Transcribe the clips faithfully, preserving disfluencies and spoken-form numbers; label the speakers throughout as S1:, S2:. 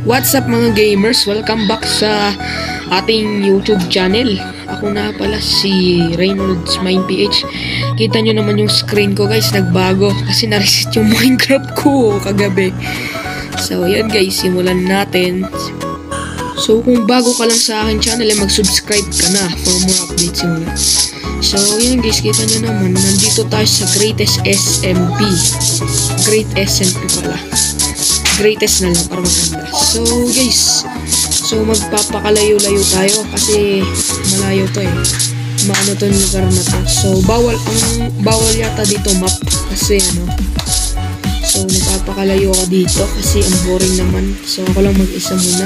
S1: What's up mga gamers? Welcome back sa ating YouTube channel. Ako na pala si Reynolds Mine P H. Kita nyo naman yung screen ko guys, nagbago kasi na-reset yung Minecraft ko kagabi. So yun guys, simulan natin. So kung bago ka lang sa aking channel, eh, mag-subscribe ka na for more updates muna. So yun guys, kita nyo naman, nandito tayo sa greatest S M P. Great S M P pala. Greatest na lang para maganda. So guys, so magpapakalayo-layo tayo kasi malayo to eh. Maano to yung lugar na to. So bawal ang bawal yata dito map kasi ano. So magpapakalayo ako dito kasi ang boring naman. So ako lang mag-isa muna.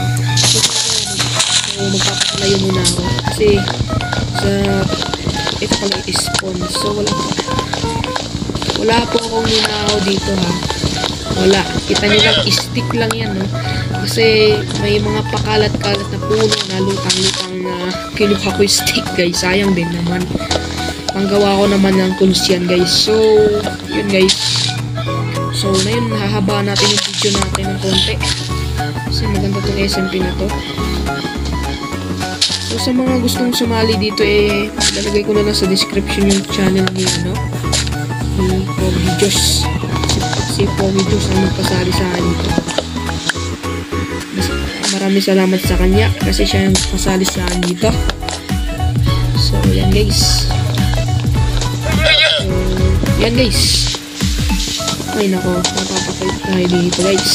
S1: So magpapakalayo muna ako kasi sa ito pala i-spawn. So wala pa. Wala po akong ninakaw dito ha. Wala. Kita nyo lang, stick lang yan, no? Kasi may mga pakalat-kalat na puno na lutang-lutang na kinuha ko yung stick, guys. Sayang din naman. Panggawa ko naman ng tools yan, guys. So, yun, guys. So, na yun, hahaba natin yung video natin ng konti. Kasi maganda itong S M P na to. So, sa mga gustong sumali dito, eh, lalagay ko na lang sa description yung channel ni, ano, ni Pogi Diyos. Si Pogi Diyos ang magpasali sa akin dito. Maraming salamat sa kanya kasi siya yung pasali sa akin dito. So, yan guys. So, yan guys. Ay nako, napapakait tayo dito guys.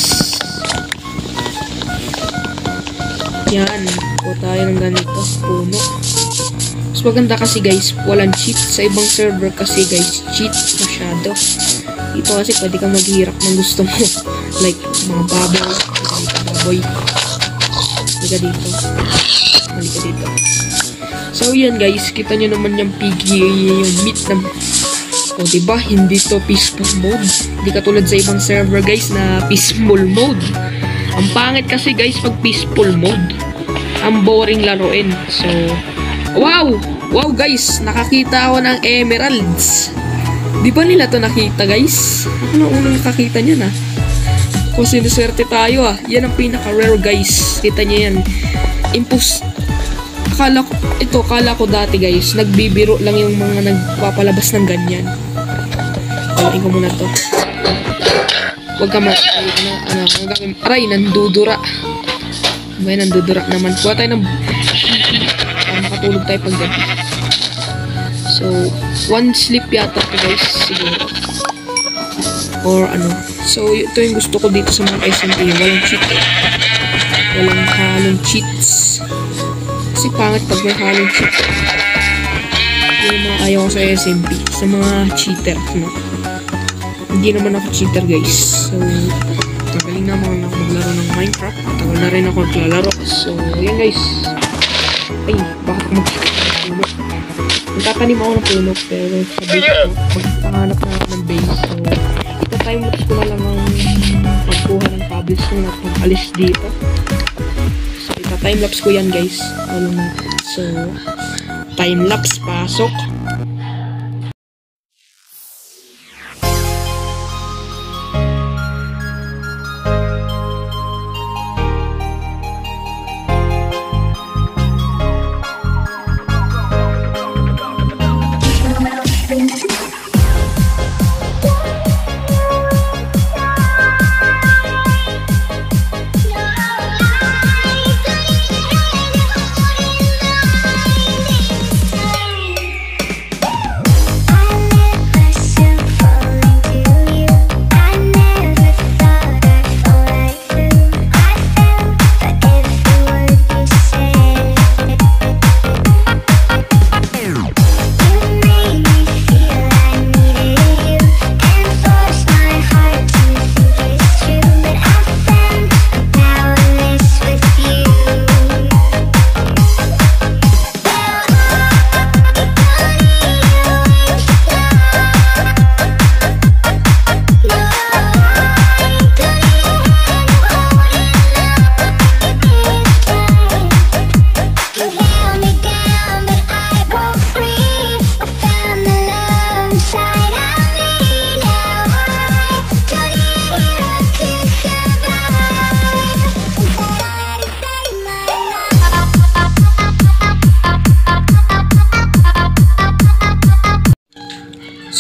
S1: Yan, po tayo ng ganito, puno. Mas maganda kasi guys, walang cheat. Sa ibang server kasi guys, cheat masyado. Dito kasi pwede kang maghihirap ng gusto mo. Like, mga baboy. Halika baboy. Halika dito. Halika dito. So, yan guys. Kita nyo naman yung piggy, yung meat na... O, diba? Hindi to peaceful mode. Hindi katulad sa ibang server guys na peaceful mode. Ang pangit kasi guys pag peaceful mode. Ang boring laruin. So, wow! Wow guys! Nakakita ako ng emeralds. Di ba nila to nakita guys? Ako na unang nakakita niyan ah. Kung sinuswerte tayo ah. Yan ang pinaka-rare guys. Kita niyo yan. Impus. Akala ko, ito akala ko dati guys. Nagbibiro lang yung mga nagpapalabas ng ganyan. Palain ko muna to. Huwag ka ma... Ay, ano, ano, ano, aray, nandudura. May nandudura naman. Kuha tayo ng... Para makatulog tayo pag gabi. So, one sleep yata to guys, siguro. Or ano. So, ito yung gusto ko dito sa mga S M P. Walang cheat eh. Walang halong cheats. Kasi pangit pag may halong cheat. Yung mga ayaw ko sa S M P. Sa mga cheater, no? Hindi naman ako cheater guys. So, tagaling naman ako maglaro ng Minecraft. Tagal na rin ako naglalaro. So, yan guys. Ay, bakit mag-cheat? Magtatanim ako ng puno pero sabi ko, magpahanap na ako ng base. So, ita-timelapse ko na lang ang pagkuha ng cobblestone at pag-alis dito. So, ita-timelapse ko yan guys. Ano natin. So, timelapse, pasok.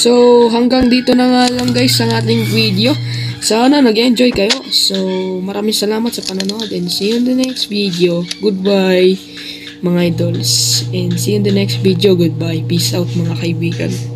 S1: So, hanggang dito na nga lang guys ang ating video. Sana nag-enjoy kayo. So, maraming salamat sa panonood and see you in the next video. Goodbye mga idols. And see you in the next video. Goodbye. Peace out mga kaibigan.